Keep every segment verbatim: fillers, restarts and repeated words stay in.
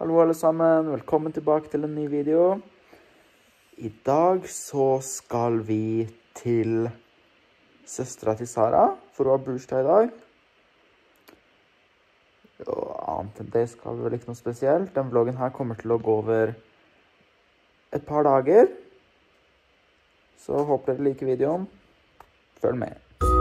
Hallo alle sammen, velkommen tilbake til en ny video. I dag så skal vi til søstera til Sara, for hun har bursdag i dag. Og annet enn det skal vi vel ikke noe spesielt. Den vloggen her kommer til å gå over et par dager. Så håper dere liker videoen. Følg med.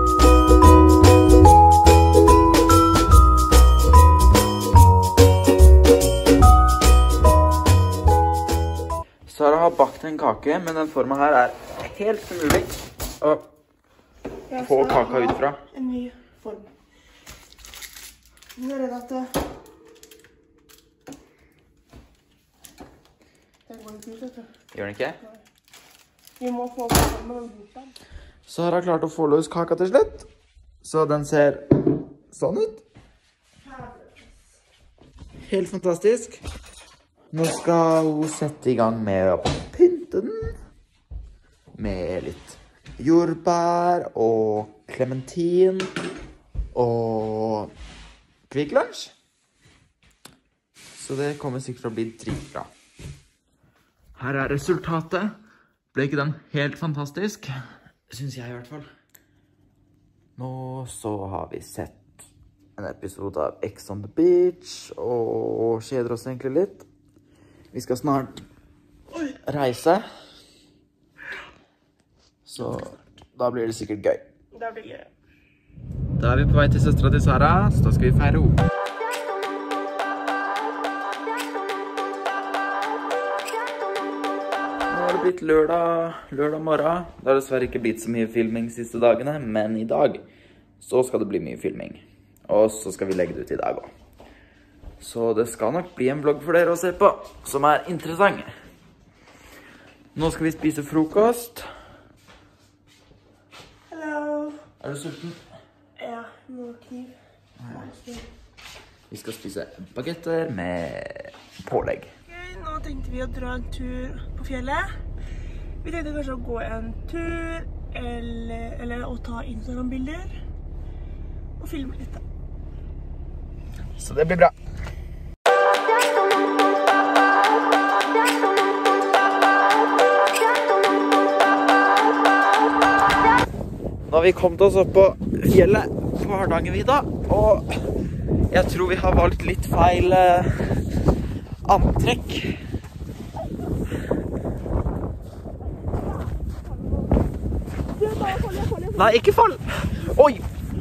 Sara har bakt en kake, men den formen her er helt umulig å få kaka ut fra. En ny form. Jeg er redd at det... Den går ikke ut, vet du. Gjør den ikke? Nei. Vi må få kaka med den borten. Sara har klart å få løs kaka til slutt. Så den ser sånn ut. Helt fantastisk. Nå skal hun sette i gang med å pynte den. Med litt jordbær og klementin og Kvikk Lunsj. Så det kommer sikkert til å bli dritbra. Her er resultatet. Ble ikke den helt fantastisk? Synes jeg i hvert fall. Nå så har vi sett en episode av Ex on the Beach og kjeder oss egentlig litt. Vi skal snart reise. Så da blir det sikkert gøy. Da blir det gøy. Da er vi på vei til søstera til Sara, så da skal vi feire henne. Nå har det blitt lørdag, lørdag morgen. Det har dessverre ikke blitt så mye filming de siste dagene, men i dag så skal det bli mye filming. Og så skal vi legge det ut i dag også. Så det skal nok bli en vlogg for dere å se på, som er interessant. Nå skal vi spise frokost. Hallo. Er du sulten? Ja, nå kniv. Vi skal spise bagetter med pålegg. Okay, nå tenkte vi å dra en tur på fjellet. Vi tenkte kanskje å gå en tur, eller, eller å ta Instagram-bilder, og filme litt da. Så det blir bra. Nå har vi kommet oss opp på fjellet på Hardangervidda, og jeg tror vi har valgt litt feil eh, antrekk. Nei, ikke fall! Oi!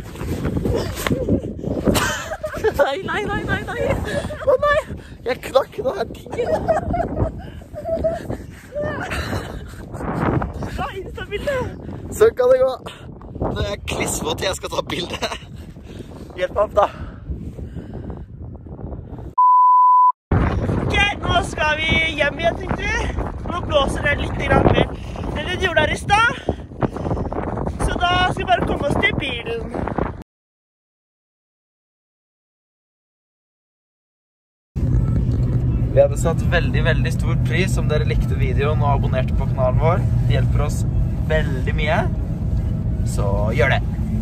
Nei, nei, nei, nei, nei! Å nei! Jeg knakk nå her tigger! Bra Insta-bilde! Så kan det gå! Nå er jeg klissvåt, jeg skal ta bilde. Hjelp opp da. Ok, nå skal vi hjem igjen, tenkte vi. Nå blåser det litt grann mer enn det gjorde der i stad. Så da skal vi bare komme oss til bilen. Vi hadde satt veldig, veldig stor pris om dere likte videoen og abonnerte på kanalen vår. Det hjelper oss veldig mye. Så gjør det.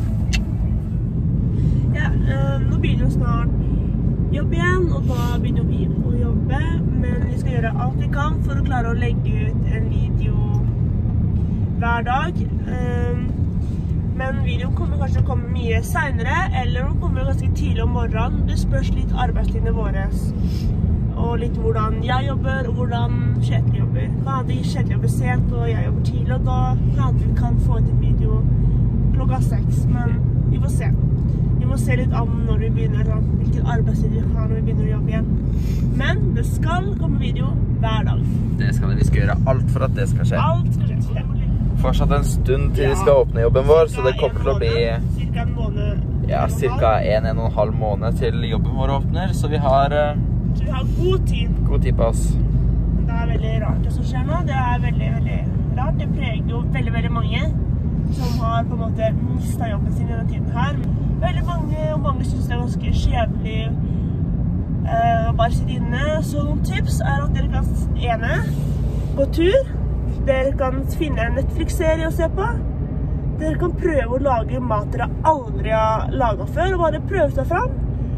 Ja, øh, nå begynner vi snart jobb igjen, og da begynner vi å jobbe. Men vi skal gjøre alt vi kan for å klare å legge ut en video hver dag. Um, men videoen kommer kanskje til å komme mye senere, eller den kommer ganske tidlig om morgenen. Det spørs litt arbeidstidene våre. Og litt hvordan jeg jobber, og hvordan Kjetil jobber. Da hadde Kjetil jobber sent, og jeg jobber tidlig, og da hadde vi kan få ut en video klokka seks, men vi får se. Vi må se litt an når vi begynner, sånn, hvilken arbeidstid vi har når vi begynner å jobbe igjen. Men det skal komme video hver dag. Det skal vi skal gjøre alt for at det skal skje. Alt skal skje. Fortsatt en stund til vi skal åpne jobben vår, så det kommer til å bli cirka en måned. Ja, cirka en, en og en halv måned til jobben vår åpner, så vi har, så vi har god tid. God tid på oss. Det er veldig rart det som skjer nå. Det er veldig, veldig rart. Det preger jo veldig, veldig mange som har på en måte mistet jobben sin i denne tiden her. Veldig mange, og mange synes det er ganske skjevlig eh, å bare sitte inne. Så noen tips er at dere kan ene gå tur. Dere kan finne en Netflix-serie å se på. Dere kan prøve å lage mat dere aldri har laget før, og bare prøve seg fram.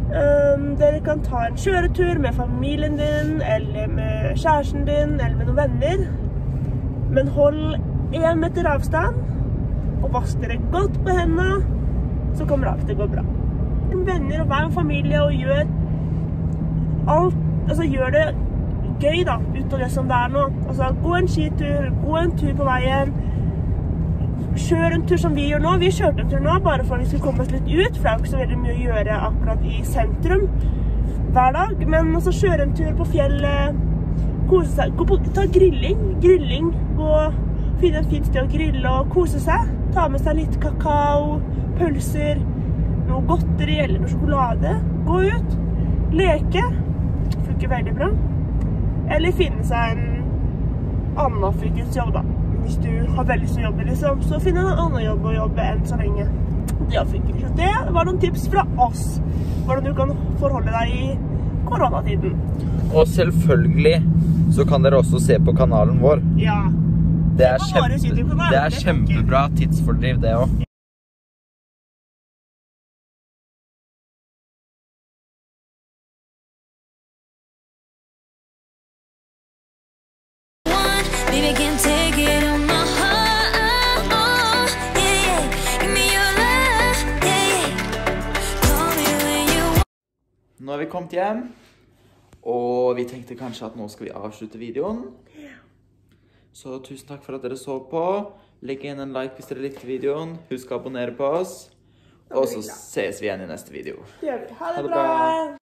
Um, dere kan ta en kjøretur med familien din, eller med kjæresten din, eller med noen venner. Men hold en meter avstand, og vask dere godt på hendene, så kommer alt til å gå bra. Venner og vær med familie, og gjør alt, altså gjør det gøy da, ut av det som det er nå. Altså, gå en skitur, gå en tur på veien, kjør en tur som vi gjør nå. Vi kjørte en tur nå, bare for at vi skulle komme oss litt ut, for det er jo ikke så veldig mye å gjøre akkurat i sentrum hver dag. Men altså, kjøre en tur på fjellet, kose seg, gå på, ta grilling, grilling, gå, finne en fint sted å grille og kose seg. Ta med seg litt kakao, pølser, noe godteri eller noe sjokolade. Gå ut, leke, funker veldig bra. Eller finne seg en annen fritidsjobb da. Hvis du har veldig lyst til å jobbe liksom, så finn en annen jobb å jobbe enn så lenge. Det funker. Så det var noen tips fra oss, hvordan du kan forholde deg i koronatiden. Og selvfølgelig så kan dere også se på kanalen vår. Ja. Det er, kjempe, det er kjempebra tidsfordriv det også. Nå har vi kommet hjem, og vi tenkte kanskje at nå skal vi avslutte videoen. Så tusen takk for at dere så på. Legg igjen en like hvis dere likte videoen. Husk å abonnere på oss. Og så ses vi igjen i neste video. Ha det bra!